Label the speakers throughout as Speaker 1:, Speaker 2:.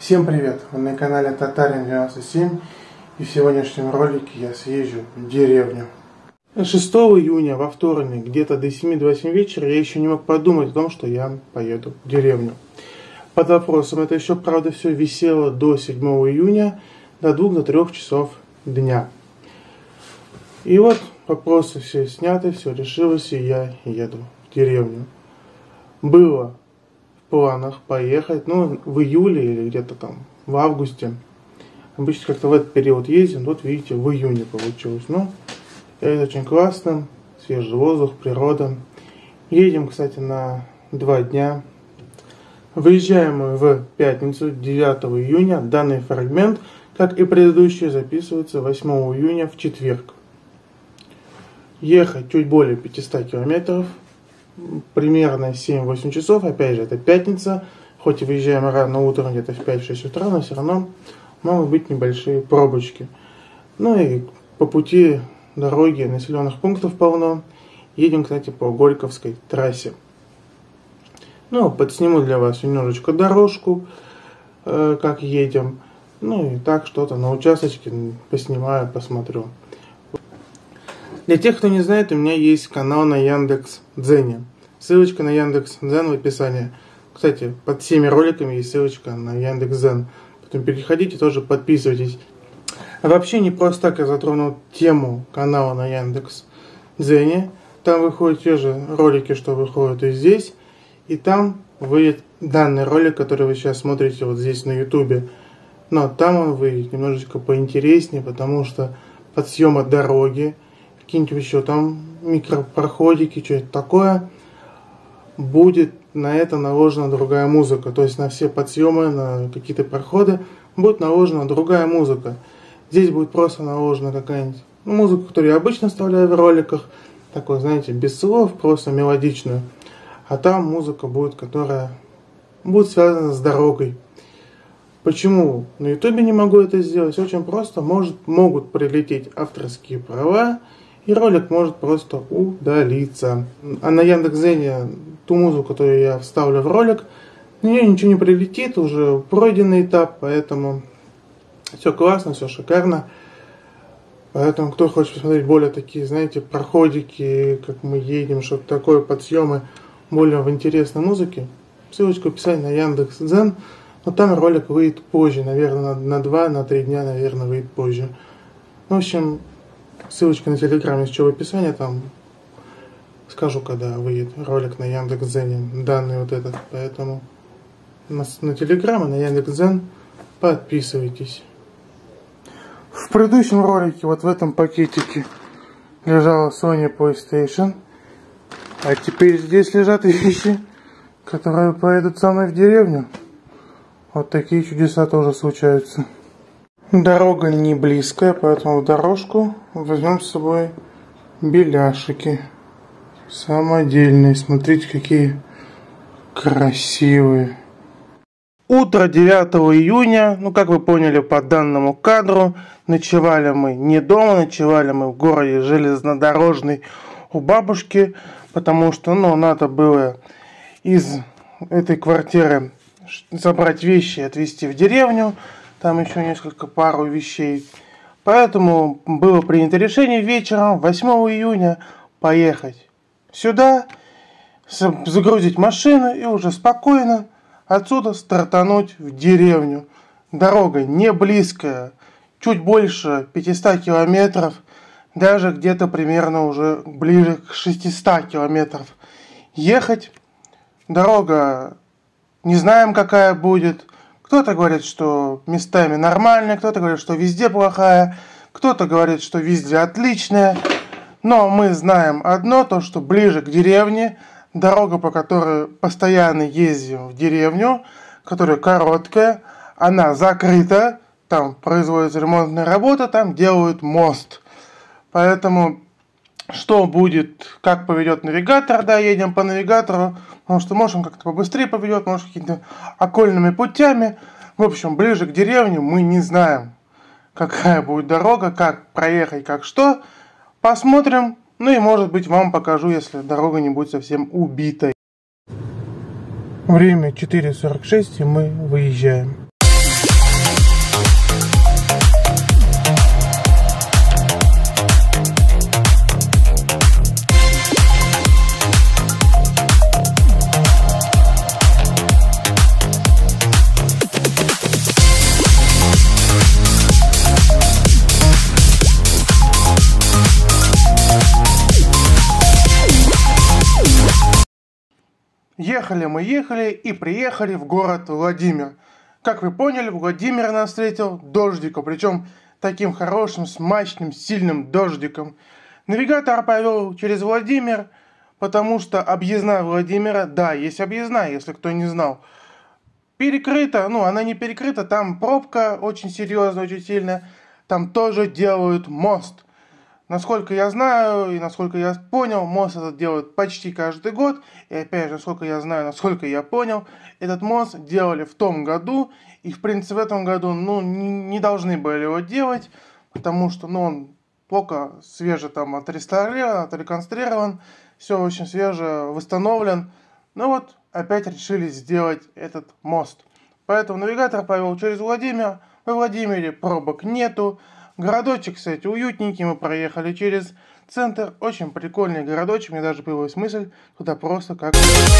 Speaker 1: Всем привет! Вы на канале Татарин 97, и в сегодняшнем ролике я съезжу в деревню. 6 июня во вторник, где-то до 7-8 вечера, я еще не мог подумать о том, что я поеду в деревню. Под вопросом, это еще, правда, все висело до 7 июня, до 2-3 часов дня. И вот вопросы все сняты, все решилось, и я еду в деревню. Было в планах поехать, в июле или где-то там в августе. Обычно как-то в этот период ездим, вот видите, в июне получилось. Это очень классно, свежий воздух, природа. Едем, кстати, на 2 дня. Выезжаем мы в пятницу, 9 июня. Данный фрагмент, как и предыдущие, записывается 8 июня в четверг. Ехать чуть более 500 километров, примерно 7-8 часов. Опять же, это пятница. Хоть и выезжаем рано утром, где-то в 5-6 утра, но все равно могут быть небольшие пробочки. И по пути дороги населенных пунктов полно. Едем, кстати, по Горьковской трассе. Подсниму для вас немножечко дорожку, как едем. И так что-то на участочке поснимаю, посмотрю. Для тех, кто не знает, у меня есть канал на Яндекс.Дзене. Ссылочка на Яндекс.Дзен в описании. Кстати, под всеми роликами есть ссылочка на Яндекс.Дзен. Потом переходите, тоже подписывайтесь. Вообще не просто так я затронул тему канала на Яндекс.Дзене. Там выходят те же ролики, что выходят и здесь. И там выйдет данный ролик, который вы сейчас смотрите вот здесь на ютубе. Но там он выйдет немножечко поинтереснее, потому что подсъемы дороги, какие-нибудь еще там микропроходики, что-то такое, будет на это наложена другая музыка. То есть на все подсъемы, на какие-то проходы будет наложена другая музыка. Здесь будет просто наложена какая-нибудь музыка, которую я обычно вставляю в роликах, такой, знаете, без слов, просто мелодичную. А там музыка будет, которая будет связана с дорогой. Почему на ютубе не могу это сделать? Очень просто. Могут прилететь авторские права, и ролик может просто удалиться. А на Яндекс.Дзене ту музыку, которую я вставлю в ролик, на нее ничего не прилетит, уже пройденный этап, поэтому все классно, все шикарно. Поэтому, кто хочет посмотреть более такие, знаете, проходики, как мы едем, что-то такое, подсъемы, более в интересной музыке, ссылочку в описании на Яндекс.Дзен. Но там ролик выйдет позже, наверное, на 2-3 дня, наверное, выйдет позже. В общем, ссылочка на Телеграм есть в описании, там скажу, когда выйдет ролик на Яндекс.Дзене, данный вот этот. Поэтому на Телеграм и на Яндекс.Дзен подписывайтесь. В предыдущем ролике вот в этом пакетике лежала Sony PlayStation. А теперь здесь лежат вещи, которые поедут со мной в деревню. Вот такие чудеса тоже случаются. Дорога не близкая, поэтому в дорожку возьмем с собой беляшики. Самодельные. Смотрите, какие красивые. Утро 9 июня, как вы поняли по данному кадру, ночевали мы не дома, ночевали мы в городе Железнодорожный у бабушки, потому что, надо было из этой квартиры забрать вещи и отвезти в деревню, там еще пару вещей. Поэтому было принято решение вечером 8 июня поехать сюда, загрузить машину и уже спокойно отсюда стартануть в деревню. Дорога не близкая, чуть больше 500 километров, даже где-то примерно уже ближе к 600 километров ехать. Дорога не знаем, какая будет. Кто-то говорит, что местами нормальная, кто-то говорит, что везде плохая, кто-то говорит, что везде отличная. Но мы знаем одно, то что ближе к деревне, дорога, по которой постоянно ездим в деревню, которая короткая, она закрыта, там производится ремонтная работа, там делают мост. Поэтому что будет, как поведет навигатор, едем по навигатору, потому что может он как-то побыстрее поведет, может какими-то окольными путями. В общем, ближе к деревне мы не знаем, какая будет дорога, как проехать, как что. Посмотрим, и может быть вам покажу, если дорога не будет совсем убитой. Время 4:46, и мы выезжаем. Ехали мы и приехали в город Владимир. Как вы поняли, Владимир нас встретил дождиком, причем таким хорошим, смачным, сильным дождиком. Навигатор повел через Владимир, потому что объездная Владимира, да, есть объездная, если кто не знал, перекрыта, она не перекрыта, там пробка очень серьезная, очень сильная, там тоже делают мост. Насколько я знаю и насколько я понял, мост этот делают почти каждый год. И опять же, насколько я знаю, насколько я понял, этот мост делали в том году. И в принципе в этом году не должны были его делать, потому что он только свеже там отреставрирован, отреконструирован. Все очень свеже, восстановлен. Опять решили сделать этот мост. Поэтому навигатор повел через Владимир. Во Владимире пробок нету. Городочек, кстати, уютненький, мы проехали через центр, очень прикольный городочек, мне даже появилась мысль туда просто как...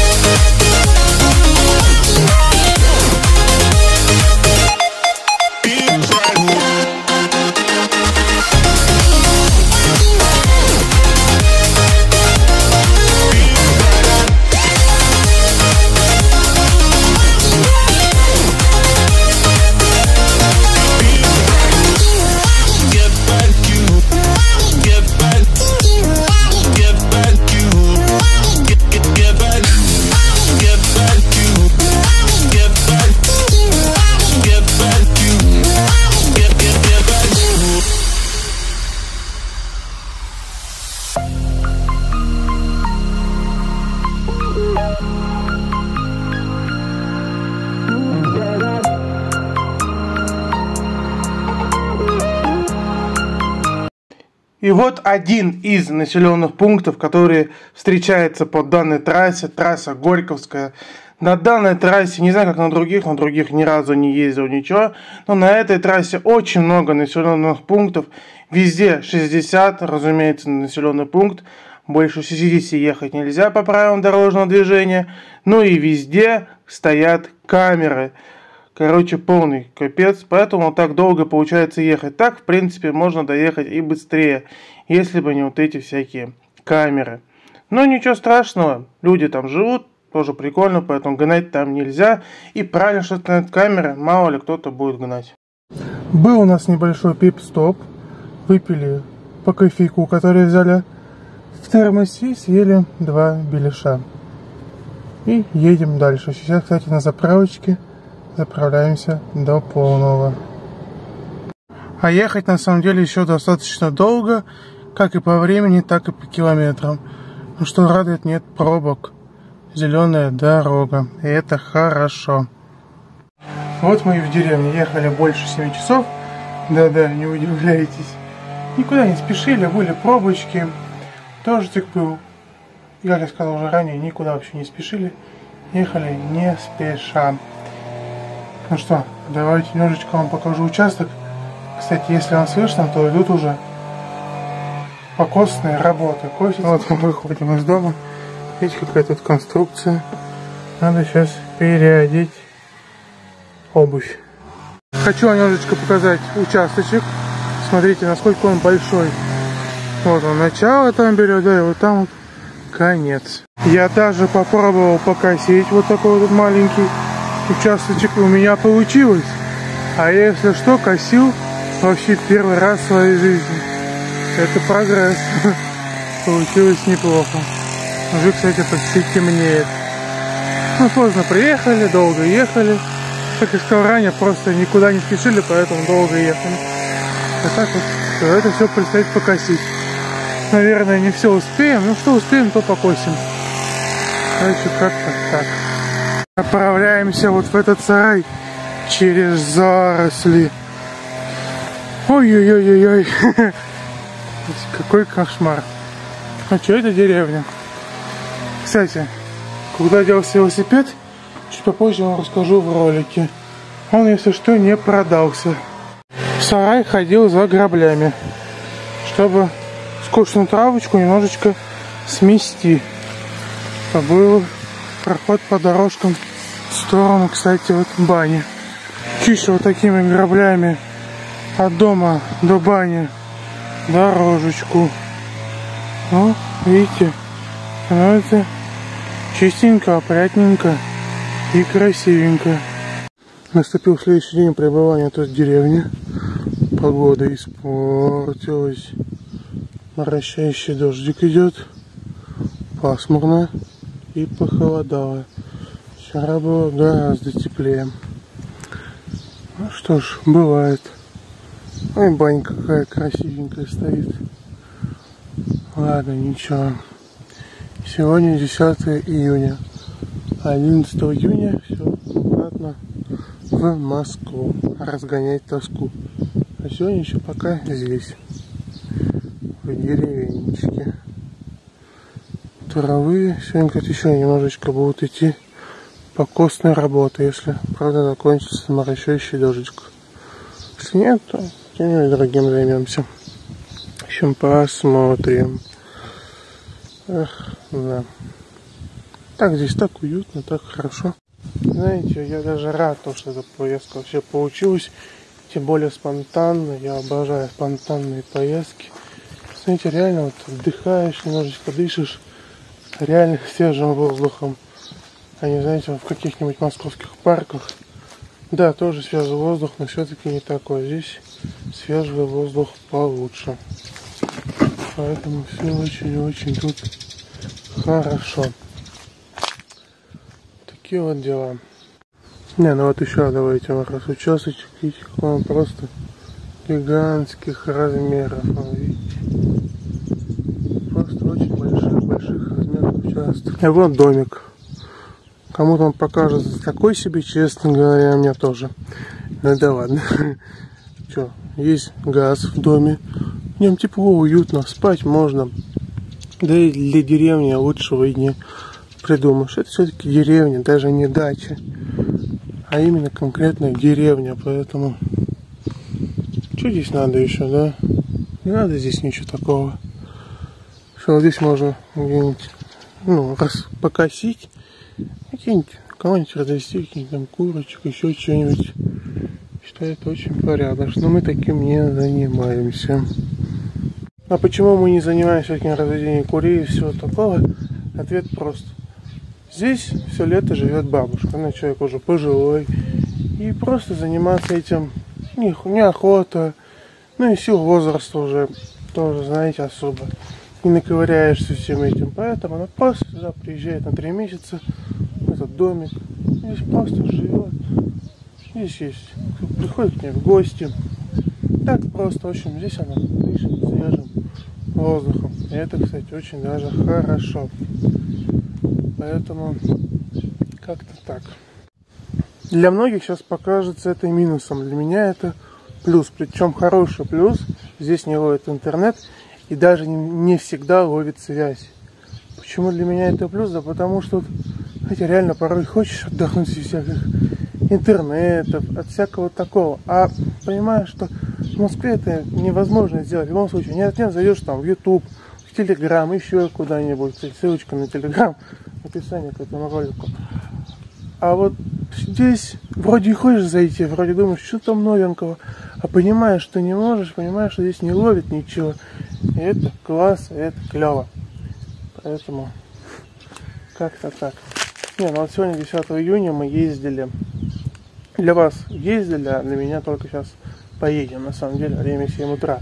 Speaker 1: И вот один из населенных пунктов, который встречается по данной трассе, трасса Горьковская. На данной трассе, не знаю как на других ни разу не ездил, ничего, но на этой трассе очень много населенных пунктов. Везде 60, разумеется, населенный пункт. Больше 60 ехать нельзя по правилам дорожного движения. И везде стоят камеры. Короче, полный капец, поэтому так долго получается ехать. Так, в принципе, можно доехать и быстрее, если бы не эти всякие камеры. Но ничего страшного, люди там живут, тоже прикольно, поэтому гнать там нельзя. И правильно, что стоят камеры, мало ли кто-то будет гнать. Был у нас небольшой пип-стоп, выпили по кофейку, который взяли в термосе, съели 2 беляша. И едем дальше. Сейчас, кстати, на заправочке. Заправляемся до полного. А ехать на самом деле еще достаточно долго, как и по времени, так и по километрам. Но что радует, нет пробок. Зеленая дорога. И это хорошо. Вот мы и в деревне. Ехали больше 7 часов. Да-да, не удивляйтесь. Никуда не спешили, были пробочки. Дождик был. И, как я сказал уже ранее, никуда вообще не спешили. Ехали не спеша. Ну что, давайте немножечко вам покажу участок. Кстати, если вам слышно, то идут уже покосные работы. Вот мы выходим из дома. Видите, какая тут конструкция. Надо сейчас переодеть обувь. Хочу вам немножечко показать участочек. Смотрите, насколько он большой. Вот он начало там берет, да, и вот там вот конец. Я даже попробовал покосить вот такой вот маленький участочек, у меня получилось. А если что, косил вообще первый раз в своей жизни. Это прогресс. Получилось неплохо. Уже, кстати, почти темнеет. Поздно приехали, долго ехали. Как я сказал ранее, просто никуда не спешили, поэтому долго ехали. А так вот, это все предстоит покосить. Наверное, не все успеем, но что успеем, то покосим. Короче, как-то так. Отправляемся вот в этот сарай через заросли. Ой-ой-ой-ой-ой. Какой кошмар. А что это деревня? Кстати, куда делся велосипед, чуть попозже вам расскажу в ролике. Он, если что, не продался. В сарай ходил за граблями, чтобы скучную травочку немножечко смести. Был проход по дорожкам в сторону, кстати, вот бани. Чищу вот такими граблями от дома до бани дорожечку. Ну, видите, становится чистенько, опрятненько и красивенько. Наступил следующий день пребывания тут в деревне. Погода испортилась. Моросящий дождик идет. Пасмурно и похолодало. Вчера было гораздо теплее. Ну что ж, бывает. Ой, банька какая красивенькая стоит. Ладно, ничего. Сегодня 10 июня. 11 июня все обратно в Москву. Разгонять тоску. А сегодня еще пока здесь. В деревенечке. Травы. Сегодня, кстати, еще немножечко будут идти покосные работы, если, правда, закончится моросящий дождик. Если нет, то чем-нибудь другим займемся. В общем, посмотрим. Эх, да. Так, здесь так уютно, так хорошо. Знаете, я даже рад, что эта поездка вообще получилась. Тем более спонтанно. Я обожаю спонтанные поездки. Знаете, реально вот отдыхаешь, немножечко дышишь реально свежим воздухом. А не, знаете, в каких-нибудь московских парках. Да, тоже свежий воздух, но все-таки не такой. Здесь свежий воздух получше. Поэтому все очень-очень тут хорошо. Такие вот дела. Не, ну вот еще давайте раз участочек. Видите, какой он просто гигантских размеров. Видите? Просто очень больших размеров участок. И вот домик. Кому-то он покажется такой себе, честно говоря, мне тоже. Ну да ладно. Че, есть газ в доме. В нем тепло, уютно, спать можно. Да и для деревни лучшего и не придумаешь. Это все-таки деревня, даже не дача. А именно конкретная деревня. Поэтому что здесь надо еще, да? Не надо здесь ничего такого. Все, здесь можно где-нибудь, ну, покосить. Кого-нибудь развести, каких-нибудь там курочек, еще что-нибудь. Считаю, это очень порядочно. Но мы таким не занимаемся. А почему мы не занимаемся таким разведением курей и всего такого? Ответ прост. Здесь все лето живет бабушка. Она человек уже пожилой. И просто заниматься этим неохота. Ну и сил возраста уже тоже, знаете, особо не наковыряешься всем этим. Поэтому она просто сюда приезжает на 3 месяца. Этот домик. Здесь просто живет. Здесь есть. Приходит к ней в гости. Так просто, в общем, здесь она дышит свежим воздухом. И это, кстати, очень даже хорошо. Поэтому как-то так. Для многих сейчас покажется это минусом. Для меня это плюс. Причем хороший плюс. Здесь не ловит интернет. И даже не всегда ловит связь. Почему для меня это плюс? Да потому что, знаете, реально порой хочешь отдохнуть из всяких интернетов, от всякого такого. А понимаешь, что в Москве это невозможно сделать. В любом случае, нет, зайдешь там в YouTube, в Telegram, еще куда-нибудь. Ссылочка на Telegram в описании к этому ролику. А вот здесь вроде хочешь зайти, вроде думаешь, что там новенького, а понимаешь, что не можешь, понимаешь, что здесь не ловит ничего. И это класс, и это клево. Поэтому как-то так. Не, ну вот сегодня 10 июня мы ездили. Для вас ездили, а для меня только сейчас поедем. На самом деле время 7 утра.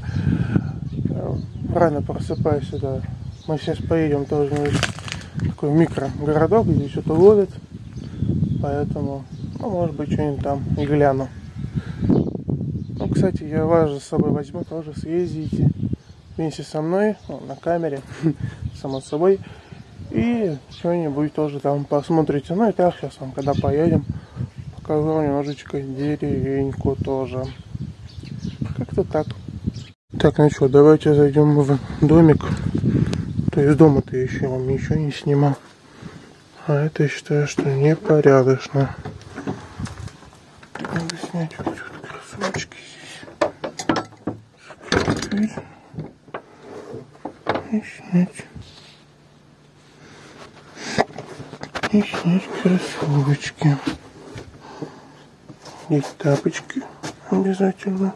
Speaker 1: Рано просыпаюсь сюда. Мы сейчас поедем тоже в такой микрогородок, где что-то ловит. Поэтому, ну, может быть, что-нибудь там и гляну. Ну, кстати, я вас же с собой возьму, тоже съездите вместе со мной, ну, на камере, само собой. И что-нибудь тоже там посмотрите. Ну и так сейчас вам, когда поедем, покажу немножечко деревеньку тоже. Как-то так. Так, ну что, давайте зайдем в домик. То есть дома-то еще вам ничего не снимал. А это я считаю, что непорядочно. Надо снять вот эти вот кроссовочки здесь. И снять. И снять кроссовочки. Есть тапочки обязательно.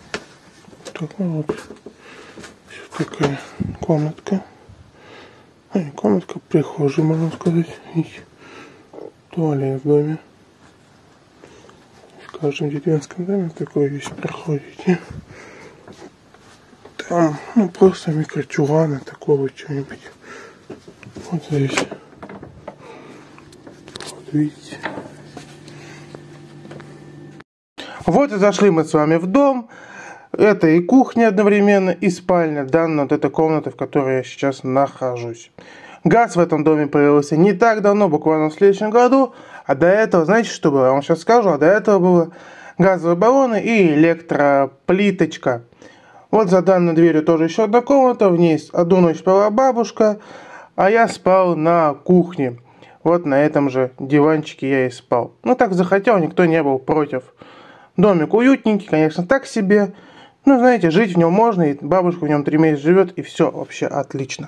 Speaker 1: Так, ну вот. Все такая комнатка. Комнатка прихожей, можно сказать. И туалет в доме. В каждом деревенском доме такое есть, проходите. Там, ну, просто микрочуланы такого чего-нибудь. Вот здесь. Вот видите. Вот и зашли мы с вами в дом. Это и кухня одновременно, и спальня. Данная вот эта комната, в которой я сейчас нахожусь. Газ в этом доме появился не так давно, буквально в следующем году. А до этого, знаете, что было? Я вам сейчас скажу. А до этого было газовые баллоны и электроплиточка. Вот за данной дверью тоже еще одна комната. В ней одну ночь спала бабушка, а я спал на кухне. Вот на этом же диванчике я и спал. Ну так захотел, никто не был против. Домик уютненький, конечно, так себе. Ну, знаете, жить в нем можно, и бабушка в нем 3 месяца живет, и все вообще отлично.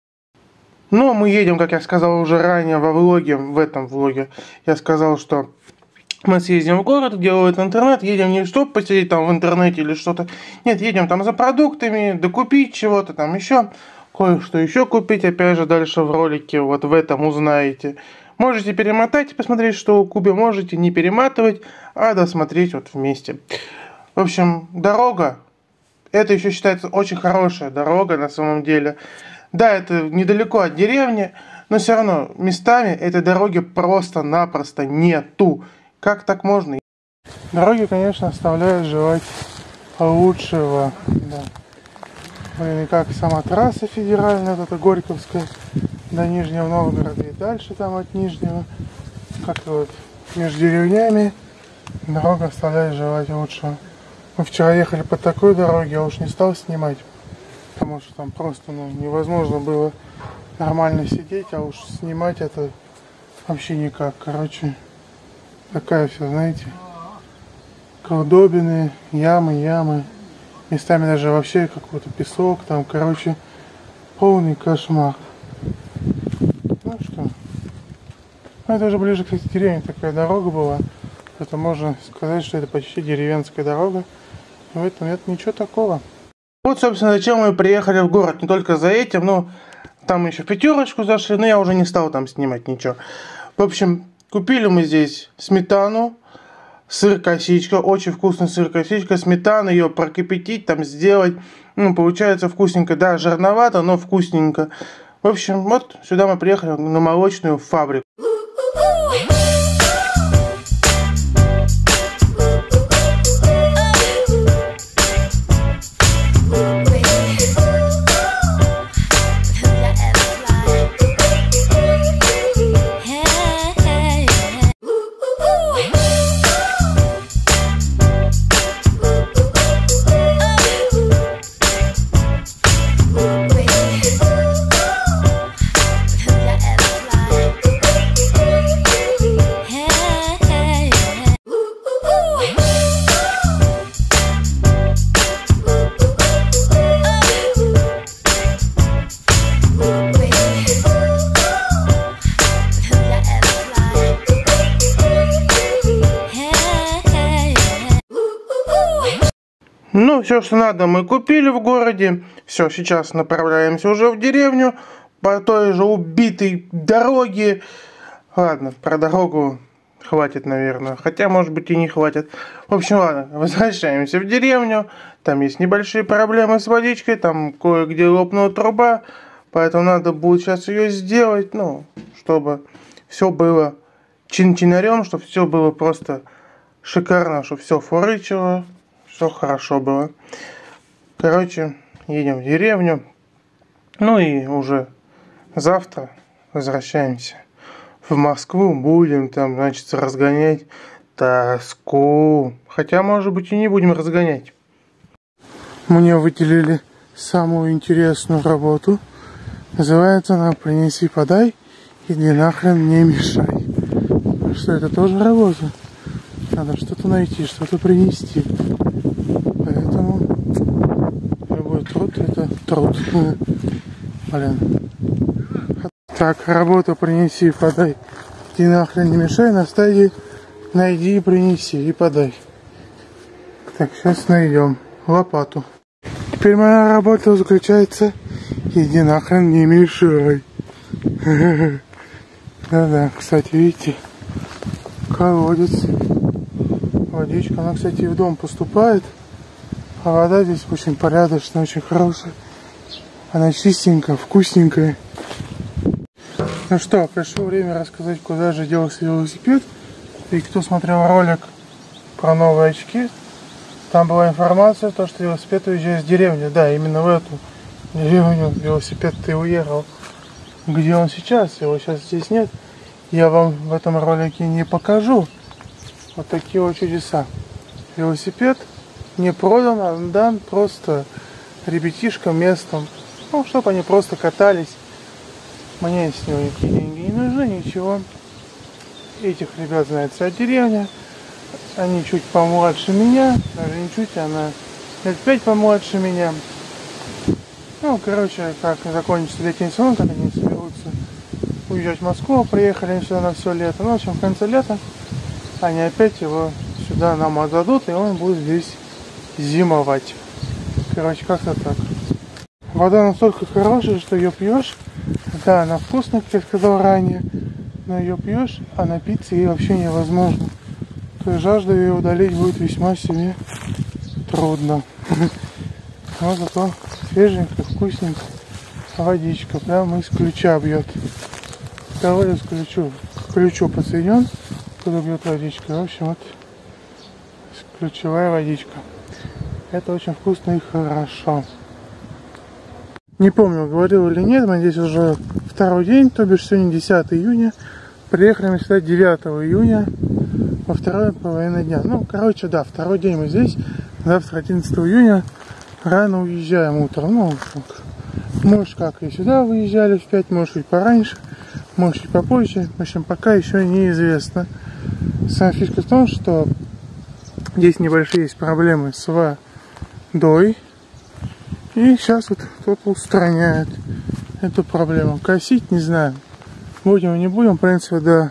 Speaker 1: Но мы едем, как я сказал уже ранее во влоге, в этом влоге, я сказал, что мы съездим в город, где ловит интернет, едем не чтобы посидеть там в интернете или что-то, нет, едем там за продуктами, докупить чего-то там еще, кое-что еще купить, опять же, дальше в ролике, вот в этом узнаете. Можете перемотать и посмотреть, что купим, можете не перематывать, а досмотреть вот вместе. В общем, дорога, это еще считается очень хорошая дорога на самом деле. Да, это недалеко от деревни, но все равно местами этой дороги просто-напросто нету. Как так можно? Дороги, конечно, оставляют желать лучшего. Да. Блин, и как сама трасса федеральная, вот эта Горьковская, до Нижнего Новгорода и дальше там от Нижнего, как и вот между деревнями, дорога оставляет желать лучшего. Мы вчера ехали по такой дороге, я уж не стал снимать, потому что там просто невозможно было нормально сидеть, а уж снимать это вообще никак. Короче, такая все, знаете, колдобины, ямы, местами даже вообще какой-то песок, там, короче, полный кошмар. Ну что, это уже ближе к деревне такая дорога была, это можно сказать, что это почти деревенская дорога. В этом нет ничего такого. Вот, собственно, зачем мы приехали в город. Не только за этим, но там еще в пятерочку зашли, но я уже не стал там снимать ничего. В общем, купили мы здесь сметану, сыр-косичка, очень вкусный сыр-косичка, сметану, ее прокипятить, там сделать. Ну, получается вкусненько, да, жирновато, но вкусненько. В общем, вот сюда мы приехали на молочную фабрику. Ну, все, что надо, мы купили в городе. Все, сейчас направляемся уже в деревню по той же убитой дороге. Ладно, про дорогу хватит, наверное. Хотя, может быть, и не хватит. В общем, ладно, возвращаемся в деревню. Там есть небольшие проблемы с водичкой. Там кое-где лопнула труба. Поэтому надо будет сейчас ее сделать. Ну, чтобы все было чин-чинарем, чтобы все было просто шикарно, чтобы все фурычило. Все хорошо было. Короче, едем в деревню. Ну и уже завтра возвращаемся в Москву. Будем там, значит, разгонять тоску. Хотя, может быть, и не будем разгонять. Мне выделили самую интересную работу. Называется она «Принеси, подай, иди нахрен не мешай». Что это тоже работа. Надо что-то найти, что-то принести. Поэтому любой труд это труд. Блин. Так, работу принеси, подай. Иди нахрен не мешай, на стадии найди, принеси и подай. Так, сейчас найдем лопату. Теперь моя работа заключается: иди нахрен не мешай. Да-да, кстати, видите, колодец. Водичка, она, кстати, и в дом поступает. А вода здесь очень порядочная, очень хорошая. Она чистенькая, вкусненькая. Ну что, пришло время рассказать, куда же делся велосипед. И кто смотрел ролик про новые очки, там была информация, то, что велосипед уезжает с деревни. Да, именно в эту деревню велосипед-то и уехал. Где он сейчас? Его сейчас здесь нет. Я вам в этом ролике не покажу. Вот такие вот чудеса. Велосипед не продан, а дан просто ребятишкам местом. Ну, чтобы они просто катались. Мне с него никакие деньги не нужны, ничего. Этих ребят знает вся деревня. Они чуть помладше меня. Даже не чуть, она лет 5 помладше меня. Ну, короче, как закончится летний сезон, так они соберутся уезжать в Москву. Приехали они сюда на все лето. Ну, в общем, в конце лета они опять его сюда нам отдадут, и он будет здесь зимовать. Короче, как-то так. Вода настолько хорошая, что ее пьешь. Да, она вкусная, как я сказал ранее, но ее пьешь, а напиться ей вообще невозможно. То есть жажду ее удалить будет весьма себе трудно. Но зато свеженькая, вкусненькая водичка. Прямо из ключа бьет. Колодец к ключу подсоединен, куда бьет водичка. В общем, вот ключевая водичка. Это очень вкусно и хорошо. Не помню, говорил или нет, мы здесь уже второй день, то бишь сегодня 10 июня. Приехали мы сюда 9 июня, во второй половине дня. Ну, короче, да, второй день мы здесь. Завтра, 11 июня, рано уезжаем утром. Ну, может, как и сюда выезжали в 5, может, чуть пораньше, может, чуть попозже. В общем, пока еще неизвестно. Самая фишка в том, что здесь небольшие есть проблемы с водой. И сейчас вот кто-то устраняет эту проблему. Косить не знаю. Будем и не будем. В принципе, до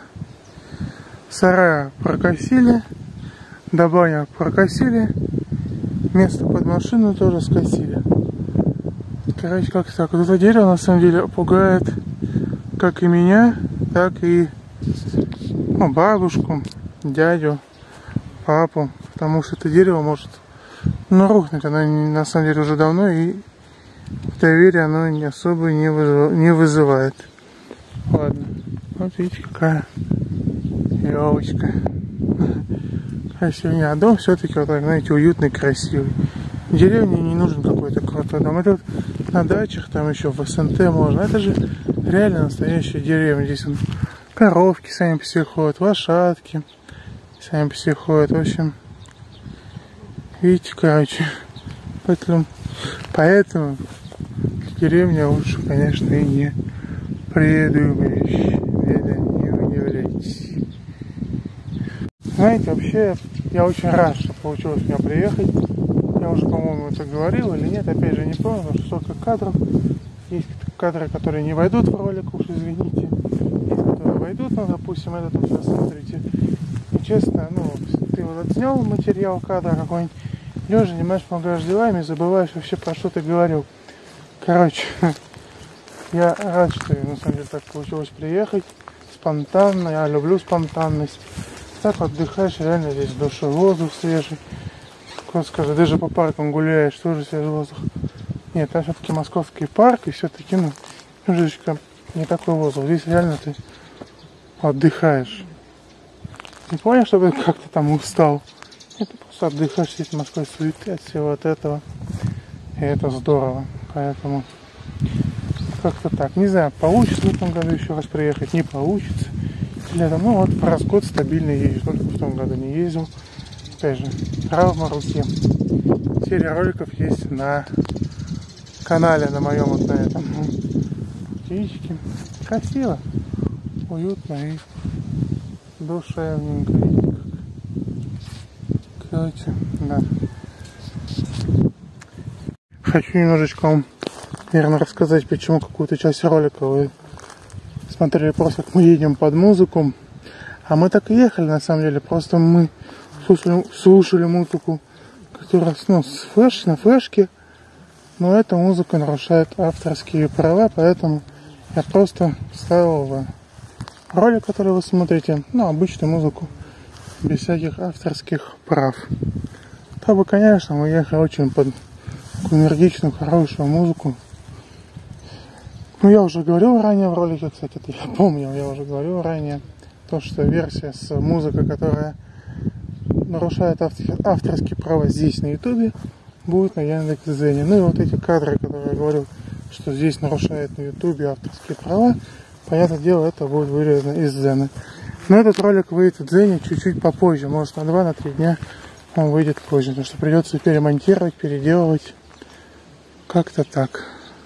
Speaker 1: сарая прокосили. До бани прокосили. Место под машину тоже скосили. Короче, как так. Вот это дерево на самом деле пугает как и меня, так и бабушку, дядю, папу. Потому что это дерево может рухнуть. Оно на самом деле уже давно, и доверие оно не особо не вызывает. Ладно. Вот видите, какая елочка. Красивый. А дом все-таки вот так, знаете, уютный, красивый. В деревне не нужен какой-то крутой дом. Это вот на дачах, там еще в СНТ можно. Это же реально настоящая деревня. Здесь вон коровки сами по себе ходят, лошадки сами по себе ходят. В общем, видите, короче, поэтому деревня лучше, конечно, и не предыдущая. Не являйтесь. Знаете, вообще, я очень рад, что получилось мне приехать. Я уже, по-моему, это говорил или нет, опять же не помню, потому что столько кадров. Есть кадры, которые не войдут в ролик, уж извините. Есть, которые войдут, ну, допустим, этот вот сейчас смотрите. И честно, ты вот отснял материал, кадра какой-нибудь, лежа, занимаешь много делами, забываешь вообще, про что ты говорил. Короче, я рад, что на самом деле так получилось приехать. Спонтанно, я люблю спонтанность. Так отдыхаешь, реально здесь в душе воздух свежий. Кто скажет, даже по паркам гуляешь, тоже свежий воздух. Нет, там все-таки московский парк, и все-таки, немножечко не такой воздух. Здесь реально ты отдыхаешь. Не понял, чтобы как-то там устал. Нет, ты просто отдыхаешь здесь в Москве, суеты от всего от этого. И это здорово. Поэтому как-то так. Не знаю, получится в этом году еще раз приехать, не получится. Летом, вот раз в год стабильно езжу. Только в том году не ездил. Опять же, травма руки. Серия роликов есть на канале, на моем вот на этом. Птички. Красиво, уютно и душевненько. Видите, как. Короче, да. Хочу немножечко вам, наверное, рассказать, почему какую-то часть ролика вы смотрели просто, как мы едем под музыку. А мы так и ехали, на самом деле. Просто мы слушали музыку, которая на флешке. Но эта музыка нарушает авторские права, поэтому Я просто вставил в ролик, который вы смотрите, ну, обычную музыку, без всяких авторских прав. То бы, конечно, мы ехали очень под энергичную, хорошую музыку. Ну, я уже говорил ранее в ролике, кстати, это я помню, я уже говорил ранее, то, что версия с музыкой, которая нарушает авторские права здесь на ютубе, будет на Яндекс.Дзене. Ну и вот эти кадры, которые я говорил, что здесь нарушает на ютубе авторские права, понятное дело, это будет вырезано из Дзена. Но этот ролик выйдет в Дзене чуть-чуть попозже, может на 2-3 дня он выйдет позже, потому что придется перемонтировать, переделывать, как-то так.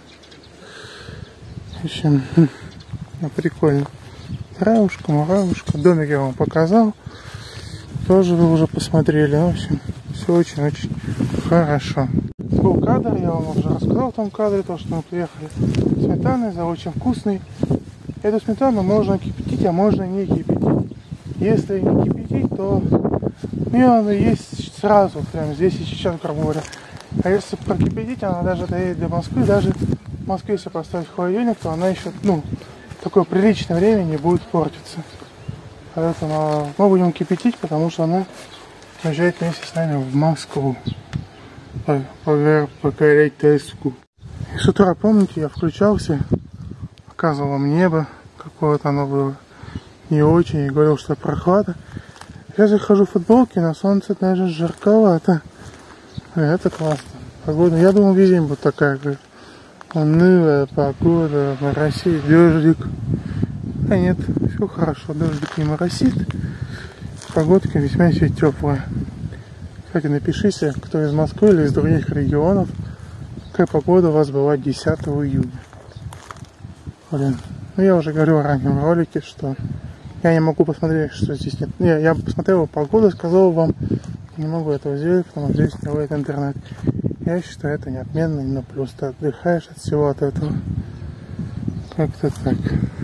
Speaker 1: В общем, прикольно. Травушка, муравушка, домик я вам показал, тоже вы уже посмотрели. В общем, все очень-очень хорошо. Был кадр, я вам уже рассказал в том кадре, то, что мы приехали сметаной, за очень вкусный. Эту сметану можно кипятить, а можно не кипятить. Если не кипятить, то ее надо есть сразу, прямо здесь и сейчас, грубо говоря. А если прокипятить, она даже доедет до Москвы, даже в Москве, если поставить в холодильник, то она еще, такое приличное время не будет портиться. Поэтому мы будем кипятить, потому что она уезжает вместе с нами в Москву. Покорять Тайску. И с утра, помните, я включался, показывал вам небо, какое-то оно было не очень, и говорил, что прохлада. Сейчас я хожу в футболке, на солнце даже жарковато. Это классно. Погода, я думал, весь день будет такая же унылая погода, моросит, дождик. А нет, все хорошо, дождик не моросит. Погодка весьма все теплая. Кстати, напишите, кто из Москвы или из других регионов, какая погода у вас была 10 июня. Блин, я уже говорил ранее в ролике, что я не могу посмотреть, что здесь нет. Я посмотрел погоду, сказал вам, не могу этого сделать, потому что здесь не ловит интернет. Я считаю, это не отменно, но плюс ты отдыхаешь от всего от этого. Как-то так.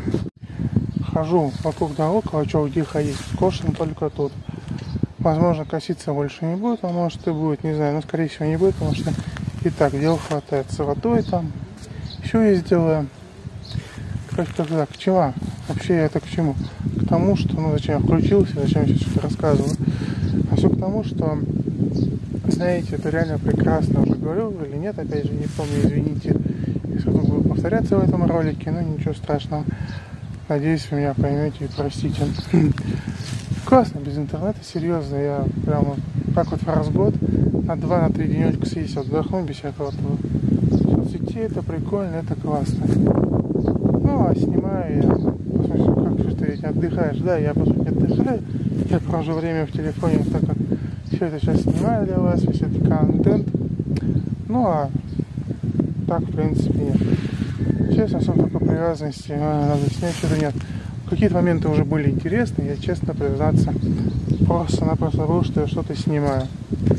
Speaker 1: Хожу вокруг дорог, а что где ходить? Скошен только тут. Возможно, коситься больше не будет, а может и будет, не знаю, но скорее всего не будет, потому что и так дел хватает с водой там. Еще есть дела. Как-то так, к чему? Вообще я это к чему? К тому, что, зачем я включился, зачем я сейчас что-то рассказываю. А все к тому, что, знаете, это реально прекрасно, уже говорил или нет, опять же, не помню, извините, если вдруг буду повторяться в этом ролике, но ничего страшного. Надеюсь, вы меня поймете и простите. Классно, без интернета, серьезно, я прямо так вот раз в год на 2-3 денечка съесть, отдохну без всякого этого. Соцсети, это прикольно, это классно. А снимаю я, как же ты отдыхаешь, да, я по сути отдыхаю, я провожу время в телефоне, так как все это сейчас снимаю для вас, весь этот контент. А так, в принципе, нет. Честно, особо такой привязанности, надо снять, что-то нет. Какие-то моменты уже были интересные, я, честно признаться, просто-напросто забыл, что я что-то снимаю.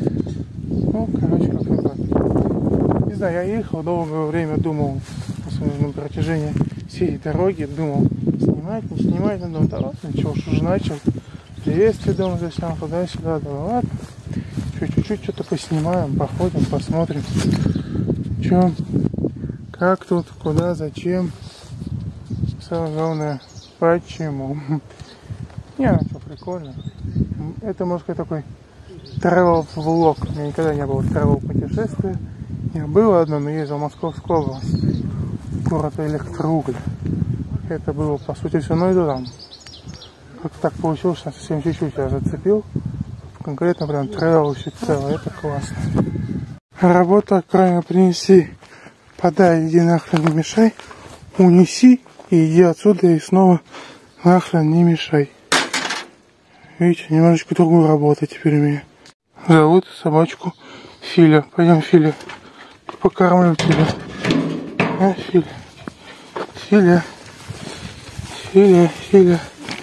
Speaker 1: Как-то так. Не знаю, я ехал, долгое время думал, на протяжении всей дороги, думал, снимать, не снимать, но думал, да ладно, чего уж уже начал. Приветствие дома заснял, туда-сюда, да ладно. Чуть-чуть что-то поснимаем, походим, посмотрим. Че, как тут, куда, зачем. Самое главное, почему. Не, что прикольно. Это, можно сказать, такой travel-влог. У меня никогда не было travel-путешествия. Не было одно, но ездил в Московскую область. Город Электроуголь. Это было, по сути, все, но и там. Как-то так получилось, что совсем чуть-чуть я зацепил. Конкретно прям travel все целое. Это классно. Работа, кроме принеси, подай, иди нахрен не мешай. Унеси и иди отсюда и снова нахрен не мешай. Видите, немножечко другую работу теперь у меня. Зовут собачку Филя. Пойдем, Филя, покормлю тебя. Филя. Филя. Филя, Филя.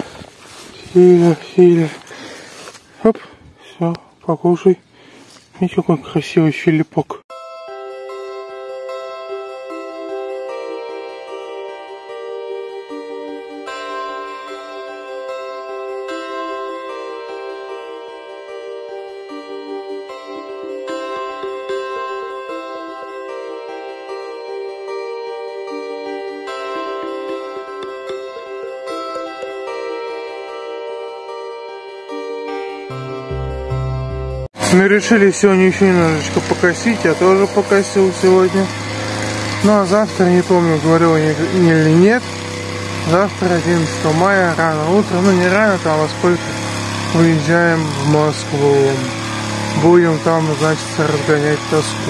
Speaker 1: Филя, Филя. Оп, все, покушай. Видите, какой красивый филиппок. Мы решили сегодня еще немножечко покосить. Я тоже покосил сегодня. Ну а завтра, не помню, говорил я или нет. Завтра, 11 мая, рано утром. Ну не рано, там во сколько выезжаем в Москву. Будем там, значит, разгонять тоску.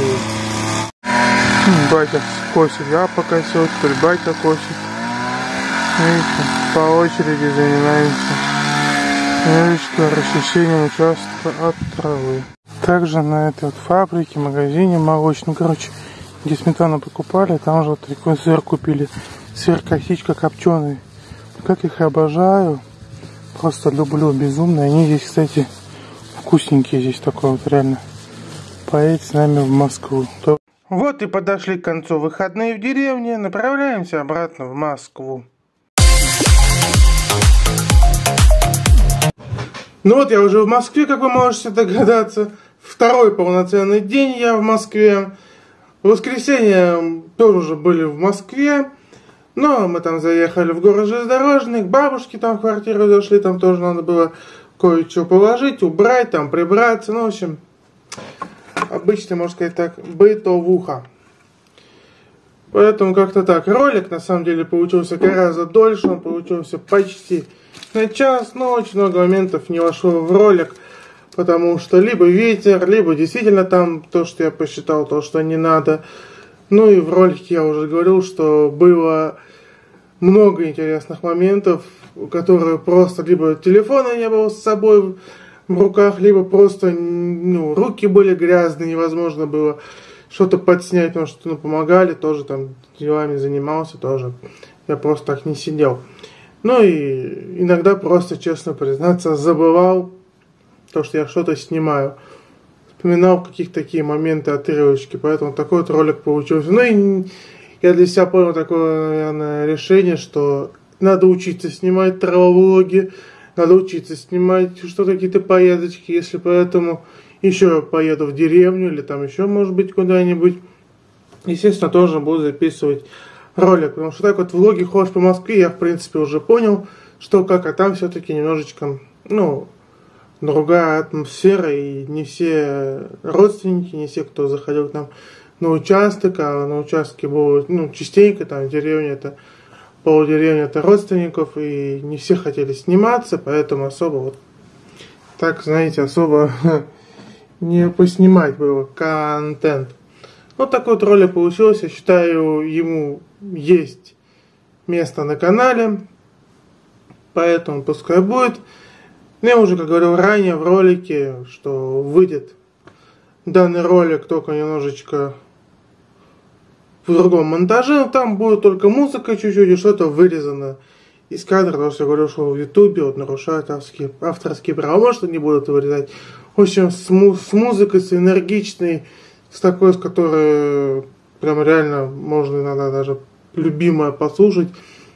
Speaker 1: Батя косит, я покосил, теперь батя косит. Видите, по очереди занимаемся немножечко расчищением участка от травы. Также на этой вот фабрике, магазине молочном, короче, где сметану покупали, там же вот такой сыр купили. Сыр косичка копченый. Как их обожаю. Просто люблю безумно. Они здесь, кстати, вкусненькие. Здесь такое вот реально. Поедь с нами в Москву. Вот и подошли к концу выходные в деревне. Направляемся обратно в Москву. Ну вот я уже в Москве, как вы можете догадаться. Второй полноценный день я в Москве. В воскресенье тоже уже были в Москве. Но мы там заехали в город железнодорожный, к бабушке там в квартиру зашли. Там тоже надо было кое-что положить, убрать, там прибраться. Ну, в общем, обычно, можно сказать так, бытовуха. Поэтому как-то так. Ролик на самом деле получился гораздо дольше. Он получился почти на час. Но очень много моментов не вошло в ролик. Потому что либо ветер, либо действительно там то, что я посчитал, то, что не надо. Ну и в ролике я уже говорил, что было много интересных моментов, которые просто либо телефона не было с собой в руках, либо просто руки были грязные, невозможно было что-то подснять, потому что помогали, тоже там делами занимался, тоже я просто так не сидел. Ну и иногда просто, честно признаться, забывал то, что я что-то снимаю. Вспоминал какие-то такие моменты, отрывочки, поэтому такой вот ролик получился. Ну и я для себя понял такое, наверное, решение, что надо учиться снимать травологи, надо учиться снимать что-то, какие-то поездочки, если поэтому еще поеду в деревню или там еще, может быть, куда-нибудь. Естественно, тоже буду записывать ролик, потому что так вот влоги ходишь по Москве, я в принципе уже понял, что как, а там все-таки немножечко, другая атмосфера, и не все родственники, не все, кто заходил к нам на участок, а на участке было, частенько там деревня, это полдеревня, это родственников, и не все хотели сниматься, поэтому особо вот так, знаете, особо не поснимать было контент. Вот такой вот ролик получился, считаю, ему есть место на канале, поэтому пускай будет. Я уже, как говорил ранее в ролике, что выйдет данный ролик только немножечко в другом монтаже. Там будет только музыка чуть-чуть и что-то вырезано из кадра. Потому что я говорю, что в ютубе вот нарушают авторские права. Может, не будут вырезать. В общем, с музыкой, с энергичной, с такой, с которой прям реально можно иногда даже любимое послушать.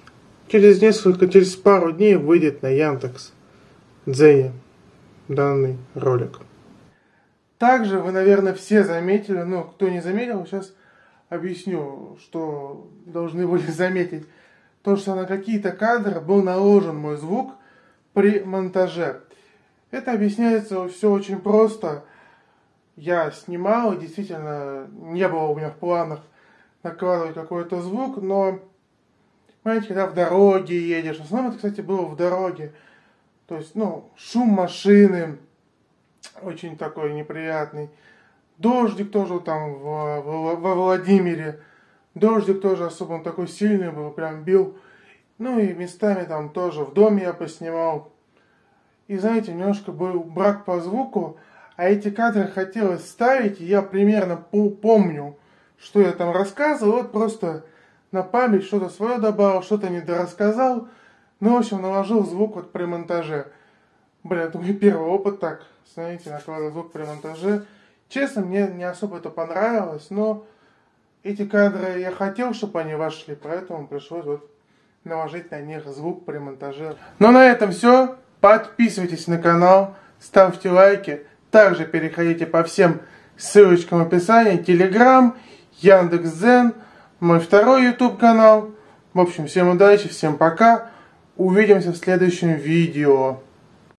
Speaker 1: Через пару дней выйдет на Яндекс Дзене данный ролик. Также вы, наверное, все заметили, кто не заметил, сейчас объясню, что должны были заметить. То, что на какие-то кадры был наложен мой звук при монтаже. Это объясняется все очень просто. Я снимал, и действительно не было у меня в планах накладывать какой-то звук, но, понимаете, когда в дороге едешь, в основном это, кстати, было в дороге, то есть, шум машины очень такой неприятный. Дождик тоже там во Владимире. Дождик тоже особо он такой сильный был, прям бил. Ну и местами там тоже в доме я поснимал. И знаете, немножко был брак по звуку. А эти кадры хотелось ставить, и я примерно помню, что я там рассказывал. Вот просто на память что-то свое добавил, что-то недорассказал. Ну, в общем, наложил звук вот при монтаже. Это мой первый опыт так, знаете, накладывать звук при монтаже. Честно, мне не особо это понравилось, но эти кадры я хотел, чтобы они вошли, поэтому пришлось вот наложить на них звук при монтаже. Ну, на этом все. Подписывайтесь на канал, ставьте лайки. Также переходите по всем ссылочкам в описании. Telegram, Яндекс.Дзен, мой второй YouTube канал. В общем, всем удачи, всем пока. Увидимся в следующем видео.